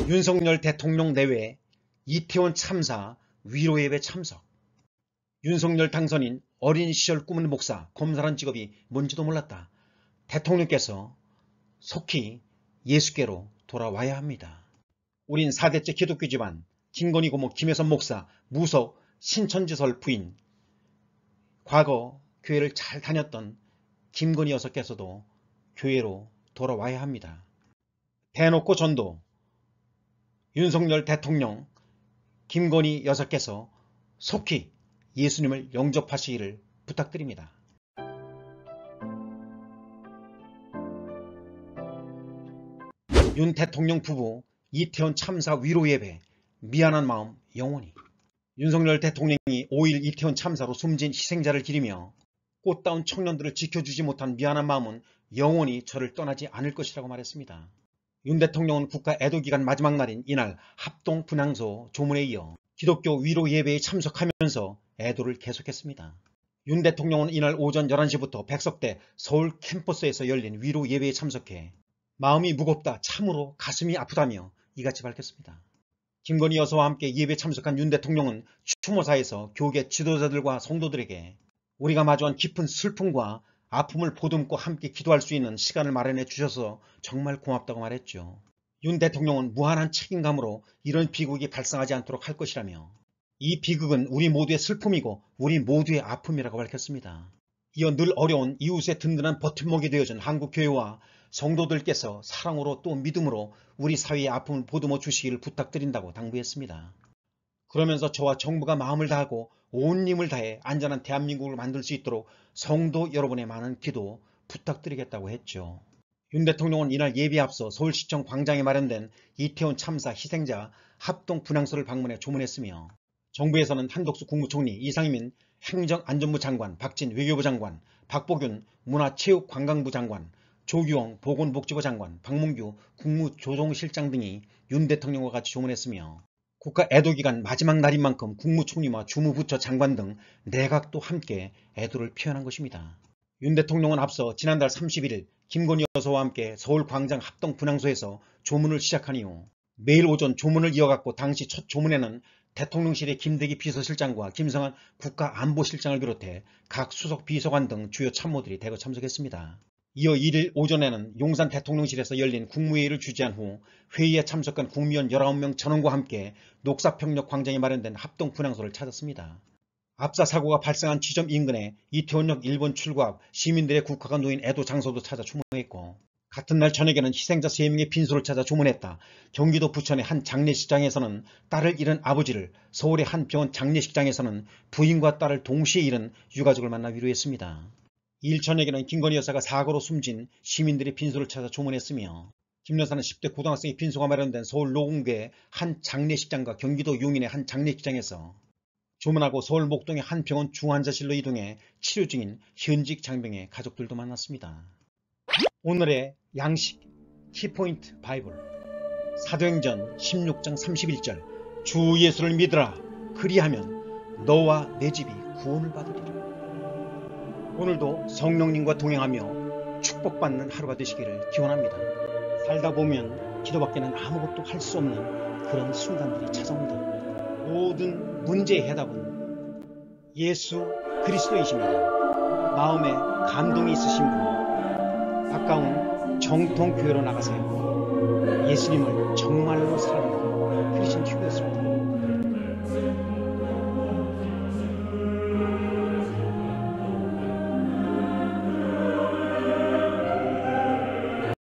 윤석열 대통령 내외 이태원 참사 위로예배 참석. 윤석열 당선인 어린 시절 꿈은 목사, 검사란 직업이 뭔지도 몰랐다. 대통령께서 속히 예수께로 돌아와야 합니다. 우린 4대째 기독교 집안, 김건희 고모 김혜선 목사, 무속 신천지설 부인, 과거 교회를 잘 다녔던 김건희 여사께서도 교회로 돌아와야 합니다. 대놓고 전도, 윤석열 대통령, 김건희 여사께서 속히 예수님을 영접하시기를 부탁드립니다. 윤 대통령 부부 이태원 참사 위로예배, 미안한 마음 영원히. 윤석열 대통령이 5일 이태원 참사로 숨진 희생자를 기리며 꽃다운 청년들을 지켜주지 못한 미안한 마음은 영원히 저를 떠나지 않을 것이라고 말했습니다. 윤 대통령은 국가 애도기간 마지막 날인 이날 합동 분향소 조문에 이어 기독교 위로 예배에 참석하면서 애도를 계속했습니다. 윤 대통령은 이날 오전 11시부터 백석대 서울 캠퍼스에서 열린 위로 예배에 참석해 마음이 무겁다, 참으로 가슴이 아프다며 이같이 밝혔습니다. 김건희 여사와 함께 예배에 참석한 윤 대통령은 추모사에서 교계 지도자들과 성도들에게 우리가 마주한 깊은 슬픔과 아픔을 보듬고 함께 기도할 수 있는 시간을 마련해 주셔서 정말 고맙다고 말했죠. 윤 대통령은 무한한 책임감으로 이런 비극이 발생하지 않도록 할 것이라며 이 비극은 우리 모두의 슬픔이고 우리 모두의 아픔이라고 밝혔습니다. 이어 늘 어려운 이웃의 든든한 버팀목이 되어준 한국교회와 성도들께서 사랑으로 또 믿음으로 우리 사회의 아픔을 보듬어 주시기를 부탁드린다고 당부했습니다. 그러면서 저와 정부가 마음을 다하고 온 힘을 다해 안전한 대한민국을 만들 수 있도록 성도 여러분의 많은 기도 부탁드리겠다고 했죠. 윤 대통령은 이날 예배에 앞서 서울시청 광장에 마련된 이태원 참사 희생자 합동 분향소를 방문해 조문했으며 정부에서는 한덕수 국무총리, 이상민 행정안전부 장관, 박진 외교부 장관, 박보균 문화체육관광부 장관, 조규영 보건복지부 장관, 박문규 국무조정실장 등이 윤 대통령과 같이 조문했으며 국가 애도기간 마지막 날인 만큼 국무총리와 주무부처 장관 등 내각도 함께 애도를 표현한 것입니다. 윤 대통령은 앞서 지난달 31일 김건희 여사와 함께 서울 광장 합동 분향소에서 조문을 시작한 이후 매일 오전 조문을 이어갔고 당시 첫 조문에는 대통령실의 김대기 비서실장과 김성한 국가안보실장을 비롯해 각 수석 비서관 등 주요 참모들이 대거 참석했습니다. 이어 1일 오전에는 용산 대통령실에서 열린 국무회의를 주재한 후 회의에 참석한 국무위원 19명 전원과 함께 녹사평역 광장에 마련된 합동 분향소를 찾았습니다. 압사 사고가 발생한 지점 인근에 이태원역 1번 출구 앞 시민들의 국화가 놓인 애도 장소도 찾아 조문했고 같은 날 저녁에는 희생자 3명의 빈소를 찾아 조문했다. 경기도 부천의 한 장례식장에서는 딸을 잃은 아버지를, 서울의 한 병원 장례식장에서는 부인과 딸을 동시에 잃은 유가족을 만나 위로했습니다. 2일 저녁에는 김건희 여사가 사고로 숨진 시민들의 빈소를 찾아 조문했으며 김 여사는 10대 고등학생의 빈소가 마련된 서울 노궁구의 한 장례식장과 경기도 용인의 한 장례식장에서 조문하고 서울 목동의 한 병원 중환자실로 이동해 치료 중인 현직 장병의 가족들도 만났습니다. 오늘의 양식 키포인트 바이블 사도행전 16장 31절 주 예수를 믿으라 그리하면 너와 내 집이 구원을 받으리라. 오늘도 성령님과 동행하며 축복받는 하루가 되시기를 기원합니다. 살다 보면 기도밖에는 아무것도 할 수 없는 그런 순간들이 찾아옵니다. 모든 문제의 해답은 예수 그리스도이십니다. 마음에 감동이 있으신 분, 가까운 정통교회로 나가세요. 예수님을 정말로 사랑하는 크리스천 튜브였습니다.